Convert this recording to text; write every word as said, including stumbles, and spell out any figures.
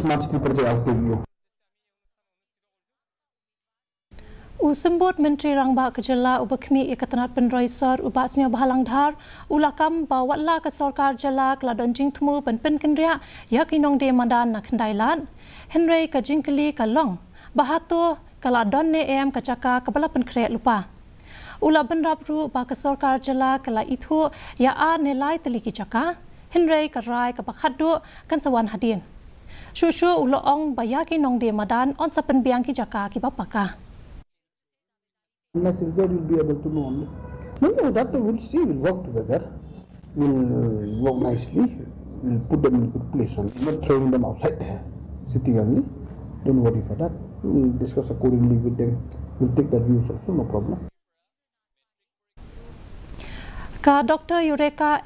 smart city project out there. Usembut Menteri Rangba Kejala ubakmi ikatanat penroisor ubak Sniawbhalang Dhar ulakam bawatla ke sorkar jala keladon jing tumu penpen kendria yak Nongdie Madan nak kendailan Henry ke jingkeli kalong bahatu keladon ne em kecaka kebala penkret lupa ula benrap ru ba ke sorkar jala kala itu ya a nilai teliki caka Henry ke rai ke bakhadu kan sawan hadin shushu uloong bayaki Nongdie Madan on sapen biang ki jaka ki bapaka. Unless is there, you'll be able to know only. No, no, that we'll see. We'll work together. We'll work nicely. We'll put them in good place. Only. Not throwing them outside, sitting only. Don't worry for that. We'll discuss accordingly with them. We'll take their views also, no problem. Ka Doctor Eureka